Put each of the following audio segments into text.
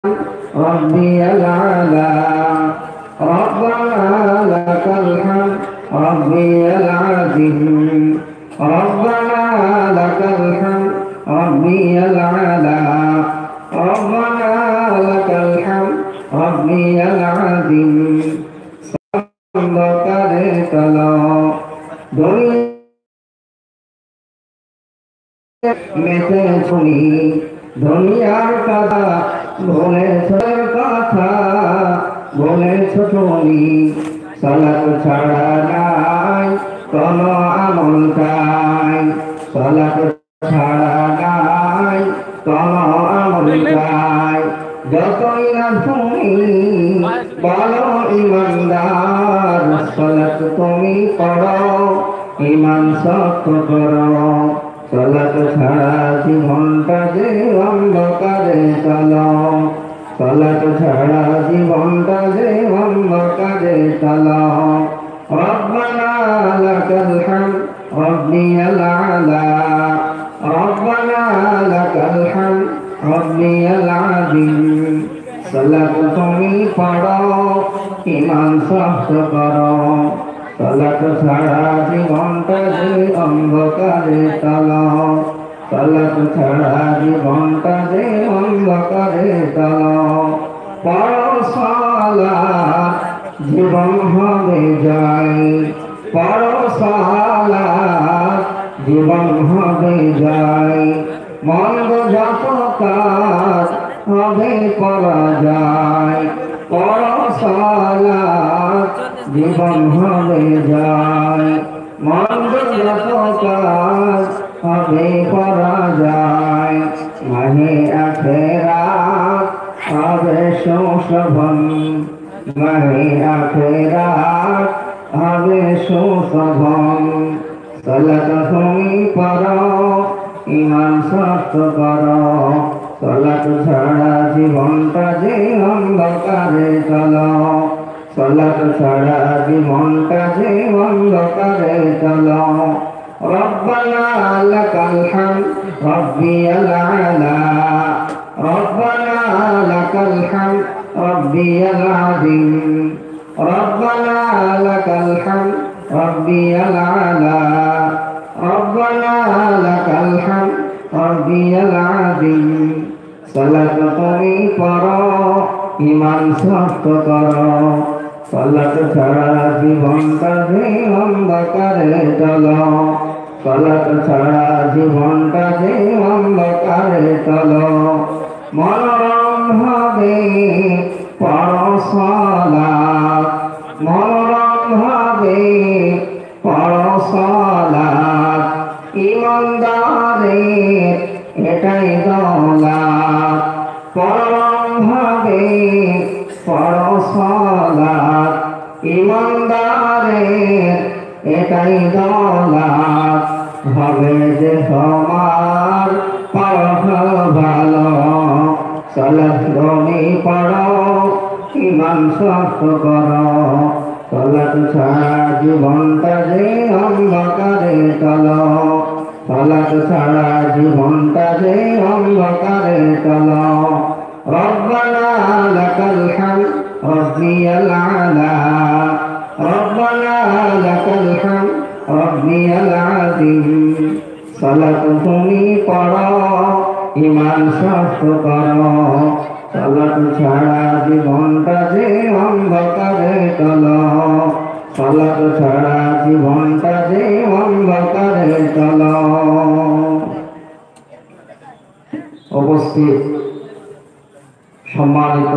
ربي الأعلى ربنا لك الحمد ربي العظيم ربنا لك الحمد ربي الأعلى ربنا لك الحمد ربي العظيم صدقت الله মেতে শুনি দুনিয়ার কথা বলেছ কথা বলেছ তুমি সালাত ছাড়া নাই কোনো আমল চাই সালাত ছাড়া নাই কোনো আমল চাই যতই না তুমি বলো ইমানদার সালাত তুমি পড়ো ইমান শক্ত করো সালাত ছাড়া জীবনটা যে অন্ধকারে চলো সালাত ছাড়া জীবনটা যে অন্ধকারে চলো রব্বানা লাকাল হামদ রব্বিয়াল আলা রব্বানা লাকাল হামদ রব্বিয়াল আযীম সালাত তুমি পড়ো ঈমান শক্ত করো সালাত ছাড়া জীবনটা যে অন্ধকারে চলো সালাত ছাড়া জীবনটা যে অন্ধকারে চলো পড়ো সালাত জীবন হবে জয় পড়ো সালাত জীবন হবে জয় মন্দ যত কাজ হবে পরাজয় পড়ো সালাত জীবন হবে যায় মন্দ যত কাজ হবে পরাজয় মাহে আখেরাত হবে সুশোভন মাহে আখেরাত হবে সুশোভন সালাত তুমি পড়ো ঈমান শক্ত করো সালাত ছাড়া জীবনটা যে অন্ধকারে চলো সালাত ছাড়া জীবনটা যে অন্ধকারে চলো রব্বানা লাকাল হামদ রব্বিয়াল আলা রব্বানা লাকাল হামদ রব্বিয়াল আযীম রব্বানা লাকাল হামদ রব্বিয়াল আলা রব্বানা লাকাল হামদ রব্বিয়াল আযীম সালাত তুমি পড়ো ঈমান শক্ত করো সালাত ছাড়া জীবনটা যে অন্ধকারে চলো সালাত ছাড়া জীবনটা যে অন্ধকারে চলো মনোরম হবে পড়ো সালাত মনোরম হবে পড়ো সালাত ঈমানদারের এটাই দৌলত পরম ভাবে পড়ো সালাত ঈমানদারের এটাই দৌলত হবে যে তোমার পরফল ভালো সালাত তুমি পড়ো ঈমান শক্ত করো সালাত ছাড়া জীবনটা যে অন্ধকারে চলো সালাত ছাড়া জীবনটা যে অন্ধকারে চলো রব্বানা লাকাল হামদ রব্বিয়াল আলা রব্বানা লাকাল হামদ রব্বিয়াল আযীম সালাত তুমি পড়ো ঈমান শক্ত করো সালাত ছাড়া জীবনটা যে অন্ধকারে চলো সালাত ছাড়া জীবনটা যে অন্ধকারে চলো উপস্থিত সম্মানিত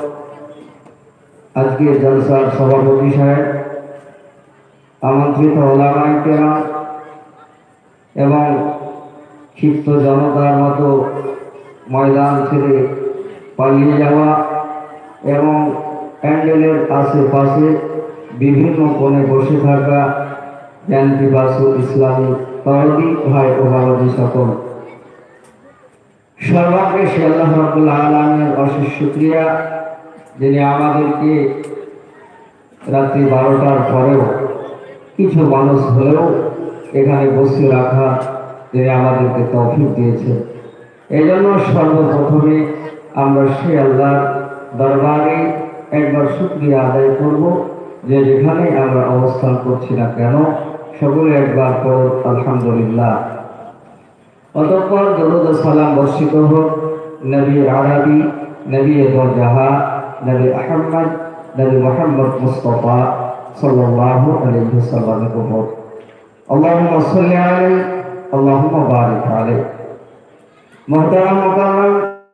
আজকের জলসার সভাপতি সাহেব আমন্ত্রিত ওলামায়ে কেরাম এবং ক্ষিপ্ত জনতার মতো ময়দান ছেড়ে পালিয়ে যাওয়া এবং প্যান্ডেলের আশেপাশে বিভিন্ন কোণে বসে থাকা জ্ঞানপিপাসু ইসলামী তরদি ভাই ও বাবাজি সকল সর্বাগ্রে আল্লাহ রাব্বুল আলামিনের অশেষ শুকরিয়া যিনি আমাদেরকে রাত্রি 12টার পরেও কিছু মানুষ হলেও এখানে বসে রাখা যিনি আমাদেরকে তৌফিক দিয়েছে। এই জন্য সর্বপ্রথমে আমরা সেই আল্লাহর দরবারে একবার শুকরিয়া আদায় করব যে যেখানে আমরা অবস্থান করছি না কেন সকলে একবার পড়ো আলহামদুলিল্লাহ। অতঃপর দরুদ ও সালাম বর্ষিত হোক নবী আরবি, নবী দোজাহা, নবী আহমদ, নবী মুহাম্মদ মুস্তাফা সাল্লাল্লাহু আলাইহি ওয়াসাল্লামের উপর। আল্লাহুম্মা সাল্লি আলাইহি, আল্লাহুম্মা বারিক আলাইহি। মুহতারাম মুকাররম,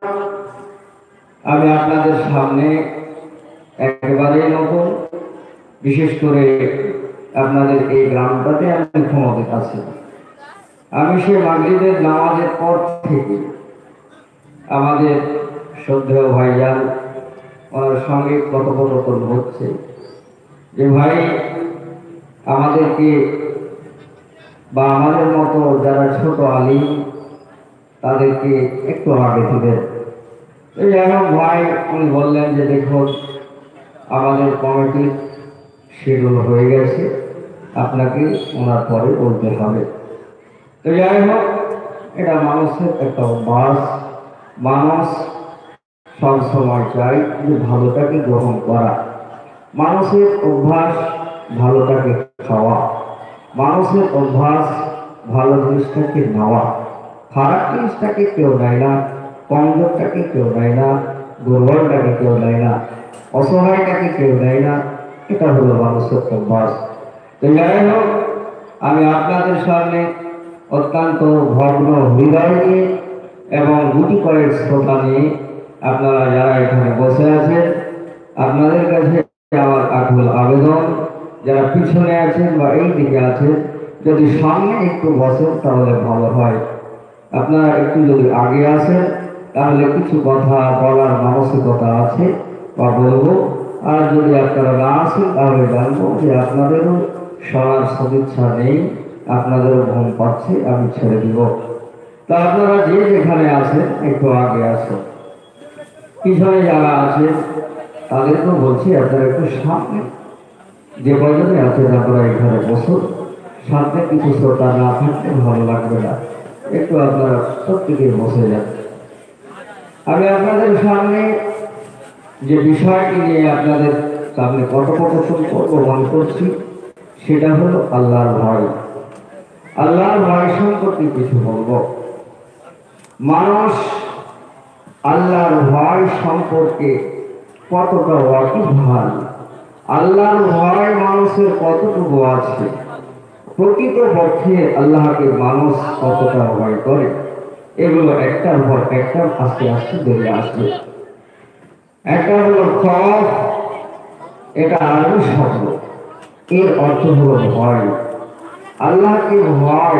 আমি আপনাদের সামনে একেবারে নতুন, বিশেষ করে আপনাদের এই গ্রামটাতে আমি ক্ষমতায় আছি। আমি সে মাগরিবের নামাজের পর থেকে আমাদের শ্রদ্ধেয় ভাইজান ওনার সঙ্গে কথোপকথন হচ্ছে যে ভাই আমাদেরকে বা আমাদের মতো যারা ছোট আলিম তাদেরকে একটু আগে দিবেন। যাই হোক ভাই উনি বললেন যে দেখুন আমাদের কমিটির শিডিউল হয়ে গেছে, আপনাকে ওনার পরে বলতে হবে। তো যাই হোক এটা মানুষের একটা অভ্যাস, মানুষ সবসময় চাই যে ভালোটাকে গ্রহণ করা। মানুষের অভ্যাস ভালোটাকে খাওয়া, মানুষের অভ্যাস ভালো জিনিসটাকে নেওয়া। খারাপ জিনিসটাকে কেউ নেয় না, কমজোরটাকে কেউ নেয় না, দুর্বলটাকে কেউ নেয় না, অসহায়টাকে কেউ নেয় না। এটা হলো মানুষের অভ্যাস। তো যাই হোক আমি আপনাদের সামনে অত্যন্ত ভগ্ন হৃদয় নিয়ে এবং গুটি কয়েক শ্রোতা নিয়ে আপনারা যারা এখানে বসে আছেন আপনাদের কাছে আমার আকুল আবেদন, যারা পিছনে আছেন বা এই দিকে আছেন যদি সামনে একটু বসেন তাহলে ভালো হয়। আপনারা একটু যদি আগে আসেন তাহলে কিছু কথা বলার মানসিকতা আছে বা বলবো, আর যদি আপনারা না আসেন তাহলে জানবো যে আপনাদেরও শোনার সদিচ্ছা নেই, আপনাদেরও ঘুম পাচ্ছে, আমি ছেড়ে দিব। তা আপনারা যে যেখানে আছেন একটু আগে আসুন। পিছনে যারা আছেন তাদেরকেও বলছি আপনারা একটু সামনে যে কজনে আছেন আপনারা এখানে বসুন। সামনে কিছু শ্রোতা না থাকলে ভালো লাগবে না, একটু আপনারা প্রত্যেকে বসে যান। আমি আপনাদের সামনে যে বিষয়টি নিয়ে আপনাদের সামনে কথোপকথন করবো মনে করছি সেটা হলো আল্লাহর ভয়। আল্লাহর ভয় সম্পর্কে কিছু বলবো। মানুষ আল্লাহর ভয় সম্পর্কে কতটা ওয়াকিবহাল, আল্লাহর ভয় মানুষের কতটুকু আছে, প্রকৃতপক্ষে আল্লাহকে মানুষ কতটা ভয় করে, এগুলো একটার পর একটা আস্তে আস্তে বেড়ে আসবে। একটা হলো খৌফ, এটা আরবি শব্দ, এর অর্থ হলো ভয়। আল্লাহকে ভয়,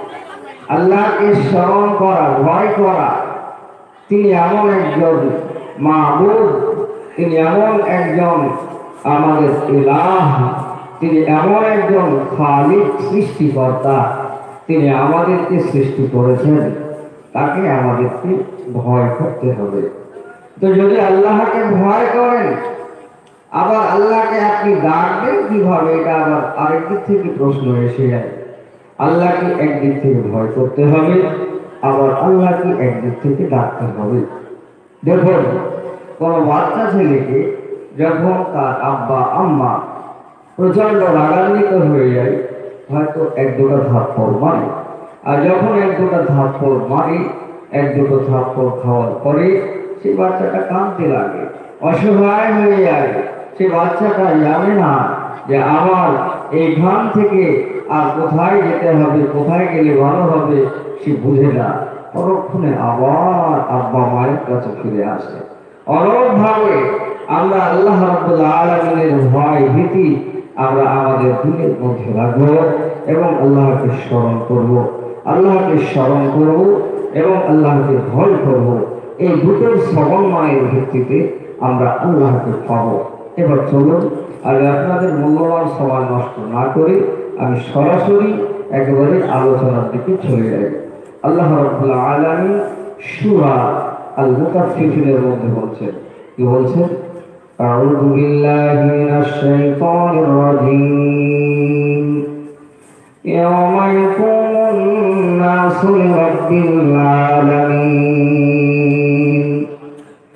আল্লাহকে স্মরণ করা, ভয় করা। তিনি এমন একজন মাবুদ, তিনি এমন একজন আমাদের ইলাহ, তিনি এমন একজন খালিক, সৃষ্টিকর্তা, তিনি আমাদেরকে সৃষ্টি করেছেন, তাকে আমাদেরকে ভয় করতে হবে। তো যদি আল্লাহকে ভয় করেন আবার আল্লাহকে আপনি ডাকবেন কিভাবে, এটা আবার আরেকদিক থেকে প্রশ্ন এসে যায়। আল্লাহকে একদিক থেকে ভয় করতে হবে, আবার আল্লাহকে একদিক থেকে ডাকতে হবে। দেখুন কোনো বাচ্চা ছেলেকে যখন তার আব্বা আম্মা প্রচন্ড রাগান্বিত হয়ে যায় হয়তো এক দুটো থাপ্পড় মারে, আর যখন এক দুটো থাপ্পড় মারে, এক দুটো থাপ্পড় খাওয়ার পরে সেই বাচ্চাটা কাঁদতে লাগে, অসহায় হয়ে যায়। সে বাচ্চাটা জানে না যে আমার এইখান থেকে আর কোথায় যেতে হবে, কোথায় গেলে ভালো হবে, সে বুঝে না। পরক্ষণে আবার আব্বা মায়ের কাছে ফিরে আসে। অনবভাবে আমরা আল্লাহ রাব্বুল আলামিনের ভয় ভীতি আমরা আমাদের দিলের মধ্যে রাখবো এবং আল্লাহকে স্মরণ করব, আল্লাহকে স্মরণ করব এবং আল্লাহকে ভয় করব। এই দুটোর সমন্বয়ের ভিত্তিতে আমরা আল্লাহকে পাবো। এবার চলুন আর আপনাদের মূল্যবান সময় নষ্ট না করে আমি সরাসরি একেবারে আলোচনার দিকে চলে যাই। আল্লাহ রাব্বুল আলামিন সূরা আল মুতাফফিফিনের মধ্যে বলছেন, কি বলছেন? আউযু বিল্লাহি মিনাশ শাইতানির রাজীম। ইয়াওমা ইয়াকুমুন নাসু লিরাব্বিল আলামিন।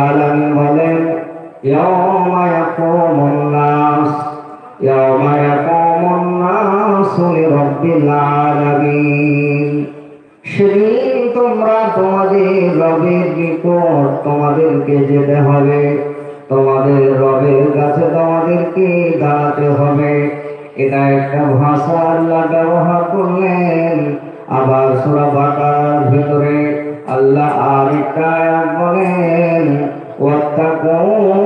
আলামিন বলেন ইয়াউমা ইয়াকুমুন নাস ইয়াউমা ইয়াকুমুন নাসু লিরাব্বিল আলামিন। সেদিন তোমরা তোমাদের রবের নিকট তোমাদেরকে যেতে হবে, তোমাদের রবের কাছে তোমাদেরকে দাঁড়াতে হবে। এটা একটা ভাষা আল্লাহ ব্যবহার করলেন। আবার সূরা বাকারার ভিতরে আল্লাহ আরেকটা আয়াত বলেন ওয়াত্তাকু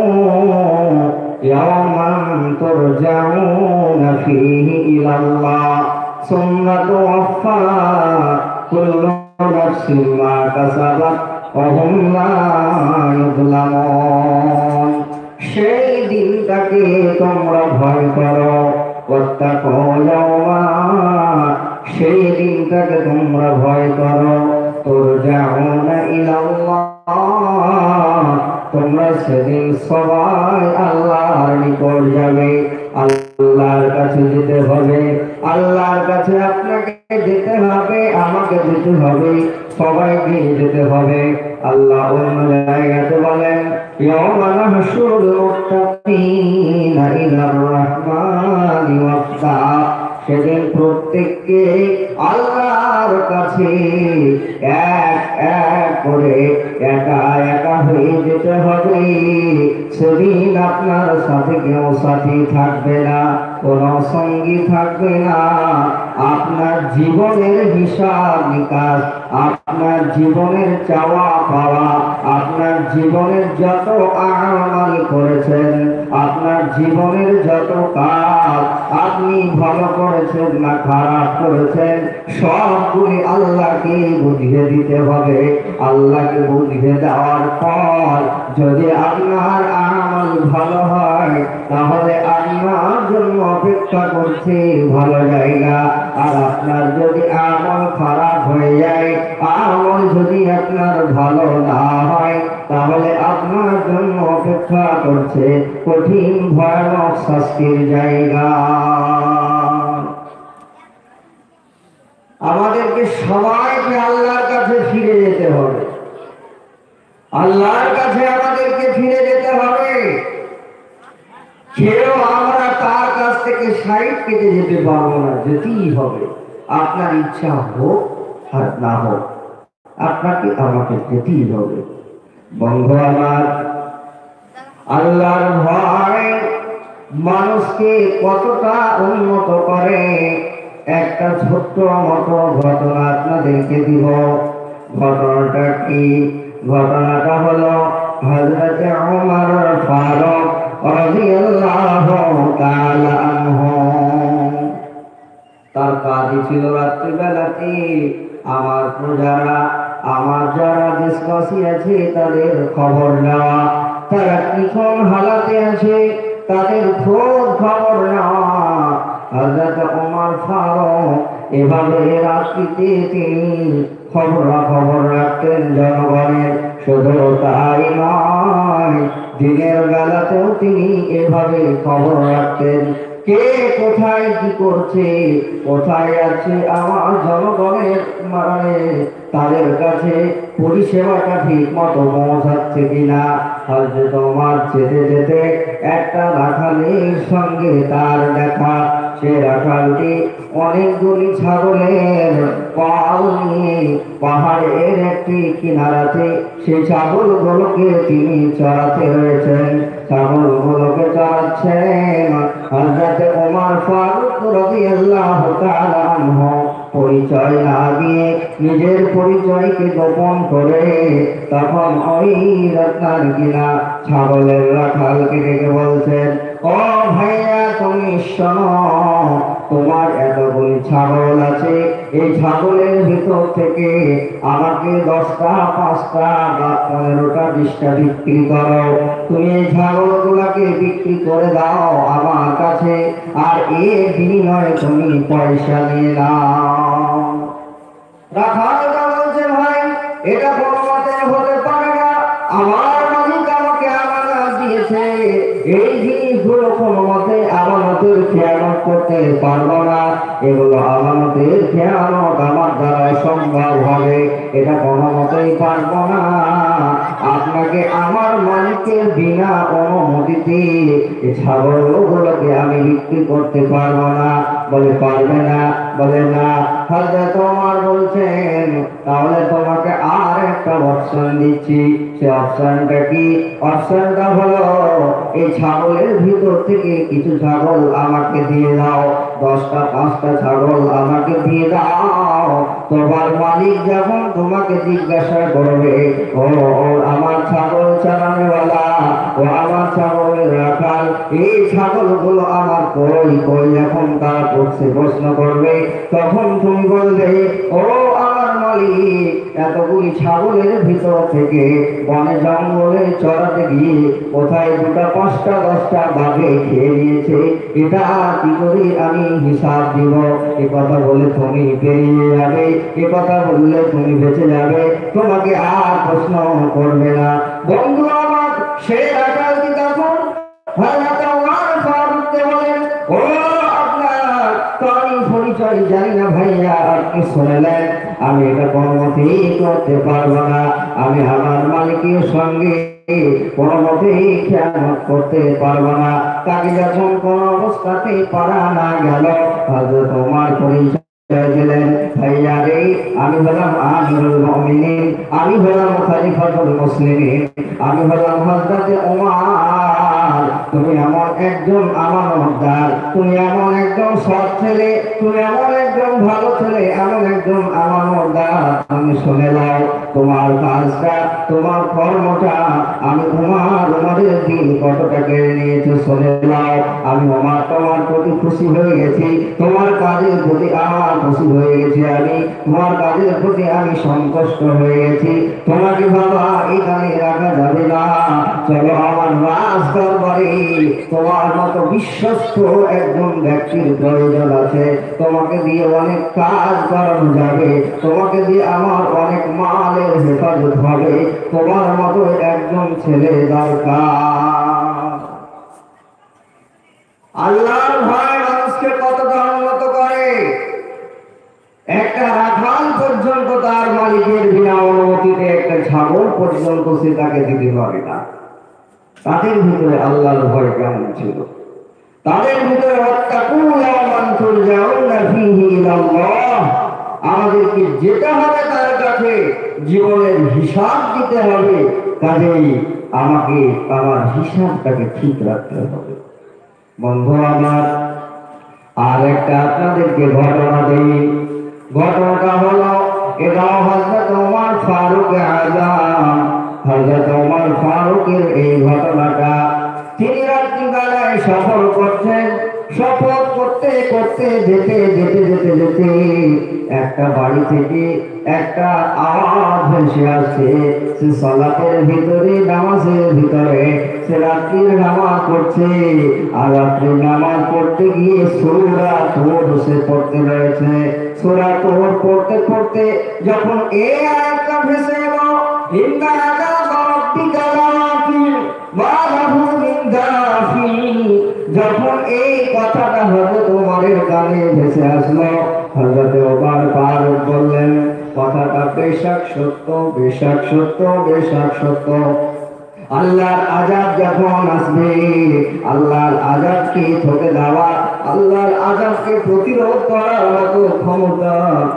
ইয়াওমান তুরজাউনা ফীহি ইলাল্লাহ সুম্মা তুওয়াফফা কুল্লু নাফসিন মা কাসাবাত ওয়া হুম লা ইউযলামুন। সেই দিনটাকে তোমরা ভয় করো, ওয়াত্তাকু ইয়াওমা, সেই দিনটাকে তোমরা ভয় করো, তুরজাউনা ইলাল্লাহ, তোমরা সেদিন সবাই আল্লাহর নিকট যাবে, আল্লাহর কাছে যেতে হবে। আল্লাহর কাছে আপনাকে যেতে হবে, আমাকে যেতে হবে, সবাইকে যেতে হবে। আল্লাহ অন্য জায়গাতে বলেন ইয়াওমা নাহশুরুল মুত্তাকিনা ইলার রাহমানি ওয়াফদা, সেদিন প্রত্যেককে আল্লাহর কাছে এক এক করে একা একা হয়ে যেতে হবে। সেদিন আপনার সাথে কেউ সাথী থাকবে না, কোনো সঙ্গী থাকবে না। আপনার জীবনের হিসাব নিকাশ, আপনার জীবনের চাওয়া পাওয়া, আপনার জীবনের যত আমল করেছেন, আপনার জীবনের যত কাজ আপনি ভালো করেছেন না খারাপ করেছেন, সবগুলি আল্লাহকে বুঝিয়ে দিতে হবে। আল্লাহকে বুঝিয়ে দেওয়ার পর যদি আপনার আমল ভালো হয় তাহলে আপনার জন্য অপেক্ষা করছে ভালো জায়গা। আর আপনার যদি আমল খারাপ হয়ে যায়, আমল যদি আপনার ভালো না হয় তাহলে আপনার জন্য অপেক্ষা করছে কঠিন ভয়ানক শাস্তির জায়গা। আমাদেরকে সবাইকে আল্লাহর কাছে ফিরে যেতে হবে, আল্লাহর কাছে আমাদেরকে ফিরে যেতে হবে। কেউ আমরা তার কাছ থেকে সাইড কেটে যেতে পারবো না, যেতেই হবে। আপনার ইচ্ছা হোক আর না হোক, আপনাকে আমাকে যেতেই হবে। বন্ধু আমার, আল্লাহর ভয় মানুষকে কতটা উন্নত করে একটা ছোট্ট মতো ঘটনা আপনাদেরকে দিব। ঘটনাটা কি? ঘটনাটা হলো হযরত ওমর ফারুক রাদিয়াল্লাহু তাআলা আনহু। তার কাজই ছিল রাত্রিবেলাতে আমার প্রজারা, আমার যারা দেশবাসী আছে তাদের খবর নেওয়া, তারা কি কোন হালাতে আছে তাদের খোঁজ খবর নেওয়া। হযরত ওমর ফারুক এভাবে রাত্রিতে তিনি খবর রাখতেন জনগণের। শুধু তাই নয়, দিনের বেলাতেও তিনি এভাবে খবর রাখতেন কে কোথায় কি করছে, কোথায় আছে আমার জনগণের, মানে তাদের কাছে পরিষেবাটা ঠিক মতো পৌঁছাচ্ছে কিনা। হযরত ওমর যেতে যেতে একটা রাখালের সঙ্গে তার দেখা। সে রাখালটি অনেকগুলি ছাগলের পাল নিয়ে পাহাড়ের একটি কিনারাতে সেই ছাগলগুলোকে তিনি চড়াতে রয়েছেন। ছাগলগুলোকে চড়াচ্ছেন হযরত ওমর ফারুক রাদিয়াল্লাহু তাআলা আনহু পরিচয় না দিয়ে নিজের পরিচয়কে গোপন করে তখন ওই রাখাল কিনা ছাগলের রাখালকে ডেকে বলছেন, ও ভাইয়া তুমি শোনো, তোমার এতগুলি ছাগল আছে, এই ছাগলের ভিতর থেকে আমাকে 10টা 5টা বা 15টা 20টা বিক্রি করো। তুমি এই ছাগলগুলাকে বিক্রি করে দাও আমার কাছে, আর এর বিনিময়ে তুমি পয়সা নিয়ে নাও। রাখালটা বলছে, ভাই এটা কোনো মতে হতে পারে না, আমার মালিক আমাকে আমানত দিয়েছে, এই জিনিসগুলো কোনো মতে আমানতের খেয়ানত করতে পারবো না, এগুলো আমানতের খেয়ানত আমার দ্বারা সম্ভব হবে, এটা কোনো মতেই পারবো না। আপনাকে আমার মালিকের বিনা অনুমতিতে এই ছাগলগুলোকে আমি বিক্রি করতে পারবো না। বলে পারবে না? বলে না। হযরত ওমর বলছেন তাহলে তোমাকে আর একটা অপশন দিচ্ছি। সে অপশনটা কি? অপশনটা হলো এই ছাগলের ভিতর থেকে কিছু ছাগল আমাকে দিয়ে দাও, 10টা 5টা ছাগল আমাকে দিয়ে দাও। তোমার মালিক যখন তোমাকে জিজ্ঞাসা করবে, ও আমার ছাগল চালানেওয়ালা, ও আমার ছাগলের রাখাল, এই ছাগলগুলো আমার কই কই, যখন তারা প্রশ্ন করবে তখন তুমি বলবে, ও আমার মালিক এতগুলি ছাগলের ভিতর থেকে বনে জঙ্গলে চড়াতে গিয়ে কোথায় 2টা 5টা 10টা বাঘে খেয়ে নিয়েছে, এটা কি করে আমি হিসাব দিব? এ কথা বলে তুমি পেরিয়ে যাবে, এ কথা বললে তুমি বেঁচে যাবে, তোমাকে আর প্রশ্ন করবে না। বন্ধু আমার, সে রাখাল কি তখন হযরত ওমর ফারুককে বলেন, ও আপনার তো আমি পরিচয় জানি না ভাইয়া, আপনি শুনলেন আমি এটা কোনো মতেই করতে পারবো না, আমি আমার মালিকের সঙ্গে কোনো মতেই খেয়ানত করতে পারবো না। তাকে যখন কোনো অবস্থাতেই পারা না গেল, হযরত ওমর পরিচয় দিলেন, ভাইয়া রে আমি হলাম আমিরুল মুমিনিন, আমি হলাম খলিফাতুল মুসলিমিন, আমি হলাম হযরত ওমর। তুমি এমন একজন আমানতদার, তুমি এমন একজন সৎ ছেলে, তুমি এমন একজন ভালো ছেলে, এমন একজন আমানতদার, আমি শুনে নাও তোমার কাজটা, তোমার কর্মটা, আমি ওমরের দিন কতটা কেড়ে নিয়েছে শুনে নাও। আমি ওমর তোমার প্রতি খুশি হয়ে গেছি, তোমার কাজের প্রতি আমার খুশি হয়ে গেছি, আমি তোমার কাজের প্রতি আমি সন্তুষ্ট হয়ে গেছি। তোমাকে বাবা এখানে রাখা যাবে না, চলো আমার রাজ দরবারে। তোমার মতো বিশ্বস্ত একজন ব্যক্তির প্রয়োজন আছে, তোমাকে দিয়ে অনেক কাজ করানো যাবে, তোমাকে দিয়ে আমার অনেক মালের হেফাজত হবে, তোমার মতো একজন ছেলে দরকার। আল্লাহর ভয় মানুষকে কতটা উন্নত করে। একটা রাখাল পর্যন্ত তার মালিকের বিনা অনুমতিতে একটা ছাগল পর্যন্ত সে তাকে দিতে পারে না। তাদের ভিতরে আল্লাহর ভয় কেমন ছিল? তাদের ভিতরে আমাদেরকে যেতে হবে তার কাছে, জীবনের হিসাব দিতে হবে, কাজেই আমাকে আমার হিসাবটাকে ঠিক রাখতে হবে। বন্ধু আমার, আর একটা আপনাদেরকে ঘটনা দেই। ঘটনাটা হলো, এটা হযরত ওমর ফারুক আযম, হযরত ওমর ফারুকের এই ঘটনাটা। তিনি রাত্রিবেলায় সফর করছেন, সফর করতে করতে যেতে যেতে যেতে যেতে একটা বাড়ি থেকে একটা আওয়াজ ভেসে আসছে। সে সালাতের ভিতরে, নামাজের ভিতরে সে রাত্রির নামাজ পড়ছে, আর রাত্রির নামাজ পড়তে গিয়ে সূরা তুর সে পড়তে রয়েছে। সূরা তুর পড়তে পড়তে যখন এই আয়াতটা ভেসে এলো, ইন্না আযাবা রাব্বিকা লাওয়াকি'উন মা লাহু মিন দাফি'in, যখন এই কথাটা হযরত ওমরের কানে ভেসে আসলো, হযরত ওমর ফারুক বললেন, কথাটা বেশক সত্য, বেশক সত্য, বেশক সত্য। আল্লাহর আযাব যখন আসবে, আল্লাহর আযাবকে ঠকে দেওয়া, আল্লাহর আযাবকে প্রতিরোধ করার মতো ক্ষমতা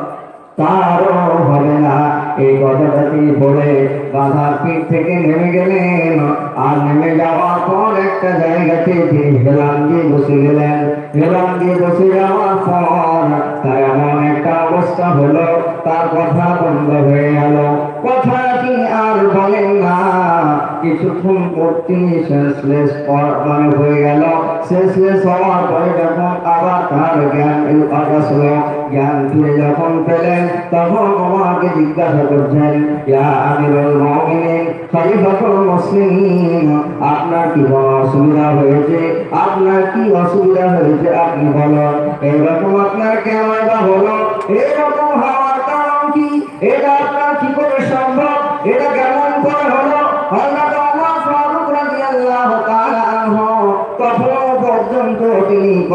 তারও হবে না। এই কথাটা তিনি বলে বাঁধার পিঠ থেকে নেমে গেলেন, আর নেমে যাওয়ার পর একটা জায়গাতে তিনি হেলান দিয়ে বসে গেলেন। হেলান দিয়ে বসে যাওয়ার পর তার এমন একটা অবস্থা হলো, তার কথা বন্ধ হয়ে গেল, কথা তিনি আর বলেন না। কিছুক্ষণ পর তিনি শেষলেস মানে হয়ে গেল। শেষলেস হওয়ার পরে যখন আবার তার জ্ঞান আসলো, জ্ঞান ফিরে যখন পেলেন, তখন ওমরকে জিজ্ঞাসা করছেন, ইয়া আমিরুল মুমিনিন, খলিফাতুল মুসলিমিন, আপনার কি কোনো অসুবিধা হয়েছে? আপনার কি অসুবিধা হয়েছে আপনি বলুন। এরকম আপনার কেন এটা হলো? এরকম হওয়ার কারণ কি? এটা আপনার কি করে সম্ভব? এটা কেমন করে হলো? হযরত ওমর ফারুক রাদিয়াল্লাহু তাআলা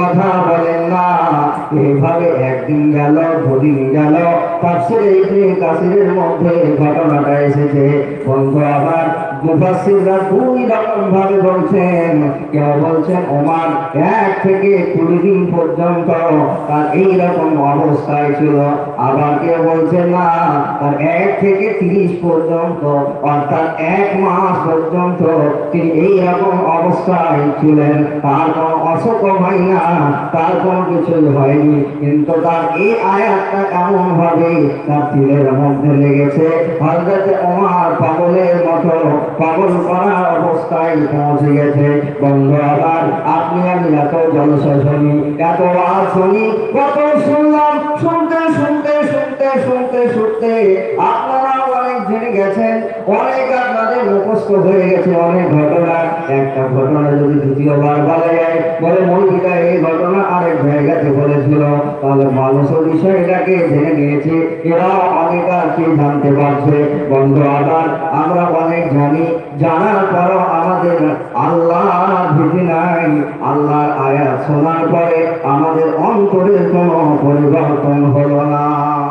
কথা বলেন না। এইভাবে একদিন গেল, দুদিন গেল, তাফসীরে ইবনে কাসিরের মধ্যে ঘটনাটা এসেছে। বন্ধু আবার মুফাসসিররা দুই রকম ভাবে বলছেন। কেউ বলছেন ওমর 1 থেকে 20 দিন পর্যন্ত তার এইরকম অবস্থায় ছিল, আবার কেউ বলছেন না তার 1 থেকে 30 পর্যন্ত, অর্থাৎ 1 মাস পর্যন্ত তিনি এইরকম অবস্থায় ছিলেন। তার কোনো অসুখ হয় না, তার কোনো কিছুই হয়নি, কিন্তু তার এই আয়াতটা এমন ভাবে তার দিলের মধ্যে লেগেছে, হযরত ওমর পাগলের মতো পাগল করার অবস্থায় পৌঁছে গেছে। বন্ধু আবার আপনি আমি এত জলসা শুনি, এত ওয়াজ শুনি, কত শুনলাম, শুনতে শুনতে শুনতে শুনতে শুনতে আপনারা অনেক জেনে গেছেন, অনেক আপনাদের মুখস্থ হয়ে গেছে অনেক ঘটনা। একটা ঘটনা যদি দ্বিতীয়বার বলা যায়, বলে মৌলিকা এই ঘটনা আরেক জায়গাতে বলেছিল, তাহলে মানুষের বিষয়টাকে জেনে নিয়েছে, এরা অনেক আর কি জানতে পারছে। বন্ধু আবার আমরা অনেক জানি, জানার পরও আমাদের আল্লাহর ভীতি নাই। আল্লাহর আয়াত শোনার পরে আমাদের অন্তরের কোনো পরিবর্তন হলো না।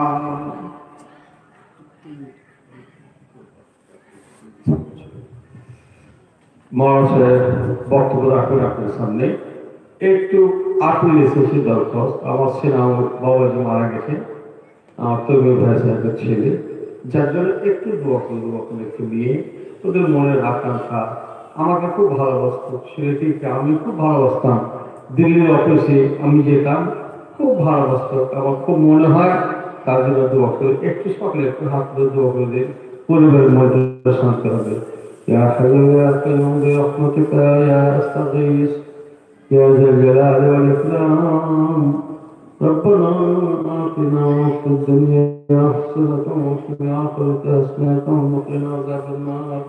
মানুষের বক্তব্য রাখবেন আপনার সামনে। একটু আপিল এসেছে দরখাস্ত, আমার সেনা বাবাজি মারা গেছে, আমার তৈরি ভাই সাহেবের ছেলে, যার জন্য একটু দোয়া করবো আপনার একটু নিয়ে। ওদের মনের আকাঙ্ক্ষা, আমাকে খুব ভালোবাসত, ছেলেটিকে আমি খুব ভালোবাসতাম, দিল্লির অফিসে আমি যেতাম, খুব ভালোবাসত, আমার খুব মনে হয় তার জন্য দোয়া করে একটু সকালে একটু হাত ধরে দোয়া করে দিন, পরিবারের মধ্যে শান্ত হবে। يا حي يا قيوم برحمتك يا أستغيث يا ذا الجلال والإكرام ربنا آتنا في الدنيا حسنة وفي الآخرة حسنة وقنا عذاب النار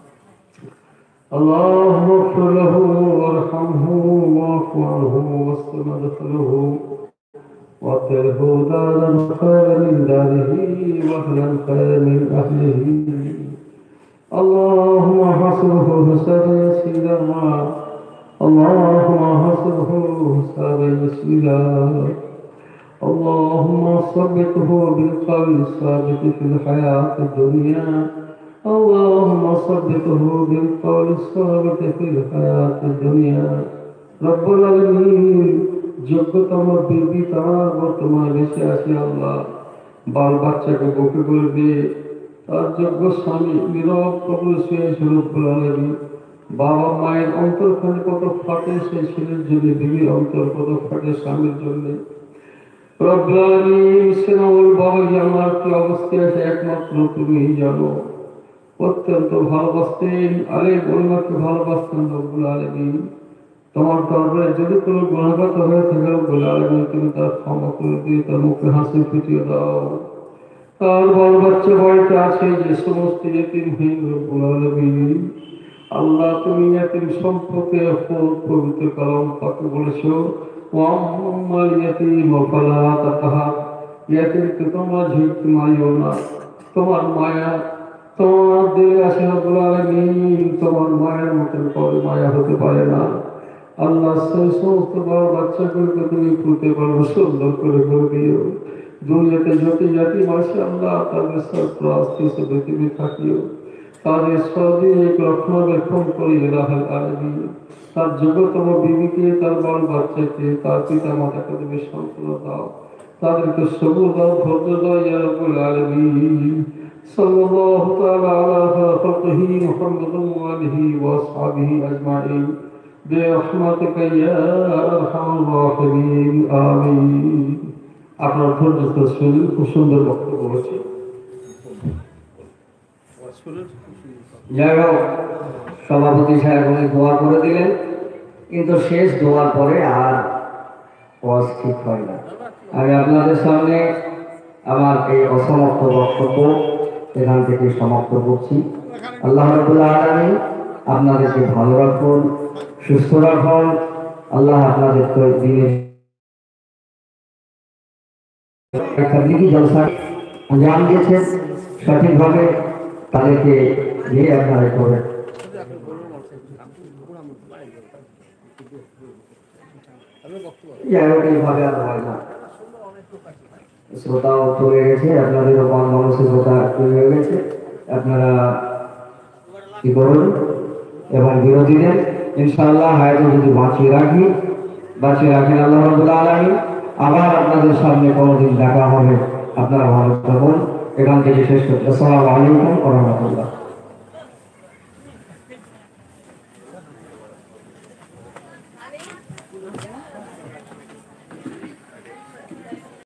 اللهم اغفر له وارحمه واعف عنه واستر مدخله وابدله دارا خيرا من داره واهلا خيرا من أهله اللهم حصره حسابا يسيرا اللهم حصره حسابا يسيرا اللهم ثبته بالقول الثابت في الحياة الدنيا اللهم ثبته بالقول الثابت في الحياة الدنيا رب العالمين যোগ্যতম বিবি তার বর্তমানে বেঁচে আছে আল্লাহ, বাল বাচ্চাকে বুকে করবে, তার যোগ্য স্বামী নীরব কবুল শেষ রূপগুল আলমী, বাবা মায়ের অন্তরখানে কত ফাটে সেই ছেলের জন্য, বিবির অন্তর কত ফাটে স্বামীর জন্য। রব্বুল আলামিন সেনাউল বাবাজি আমার কি অবস্থায় আছে একমাত্র তুমি জানো। অত্যন্ত ভালোবাসতেন, আলেম ওলামাকে ভালোবাসতেন রব্বুল আলামিন। তোমার দরবারে যদি কোনো গুণাগত হয়ে থাকে রব্বুল আলামিন তুমি তার ক্ষমা করে দিয়ে তার মুখে হাসি ফুটিয়ে দাও। তার বাল বাচ্চা বাড়িতে আছে যে সমস্ত ইতিমহীন রব্বুল আলামিন, আল্লাহ তুমি ইয়াতিম সম্পর্কে পবিত্র কালাম পাকে বলেছো, ওয়াম্মাল ইয়াতিম ফালা তাকহার, ইয়াতিমকে তোমরা ঝিঁক মারিও না, তোমার মায়া তোমার দিলে আছে রব্বুল আলামিন, তোমার মায়ের মতন করে মায়া হতে পারে না। আল্লাহ সেই সমস্ত বাল বাচ্চাগুলোকে তুমি খুলতে পারো, সুন্দর করে করে দিও। দুনিয়াতে যত জাতি আছে আল্লাহ তাদের সর্বস্তি সে পৃথিবী থাকিও, তাদের সর্দিক রক্ষণাবেক্ষণ করিয়ে রাখাল আলামিন। তার যোগ্যতম বিবিকে, তার বাল বাচ্চাকে, তার পিতা মাতাকে তুমি সান্ত্বনা দাও, তাদেরকে সবুর দাও, ধৈর্য দাও ইয়া রাব্বুল আলামিন। সাল্লাল্লাহু তাআলা আলা খালকিহি মুহাম্মাদিন ওয়া আলিহি ওয়া আসহাবিহি আজমাইন বিরহমাতিকা ইয়া আরহামার রাহিমিন আমিন। আপনার ধৈর্য শুনে খুব সুন্দর বক্তব্য হচ্ছে। যাই হোক, সভাপতি সাহেব উনি দোয়া করে দিলেন, কিন্তু শেষ দোয়ার পরে আর ওয়াজ ঠিক হয় না। আমি আপনাদের সামনে আমার এই অসমাপ্ত বক্তব্য এখান থেকে সমাপ্ত করছি। আল্লাহ রাব্বুল আলামিন আপনাদেরকে ভালো রাখুন, সুস্থ রাখুন। আল্লাহ আপনাদেরকে দিনের তাবলীগী জলসা আঞ্জাম দিয়েছেন সঠিকভাবে, তাদেরকে নিয়ে আপনারা করবেন। যাই হোক, এইভাবে আর হয় না। শ্রোতাও চলে গেছে, আপনাদেরও কম মানুষের শ্রোতা তৈরি হয়ে গেছে। আপনারা কি করুন, এবং বিরোধীদের ইনশাআল্লাহ হায়াতে যদি বাঁচিয়ে রাখেন আল্লাহ রাব্বুল আলামিন, আবার আপনাদের সামনে কোনোদিন দেখা হবে। আপনারা ভালো থাকুন। এখান থেকে শেষ করছি। আসসালামু আলাইকুম ওয়া রাহমাতুল্লাহ।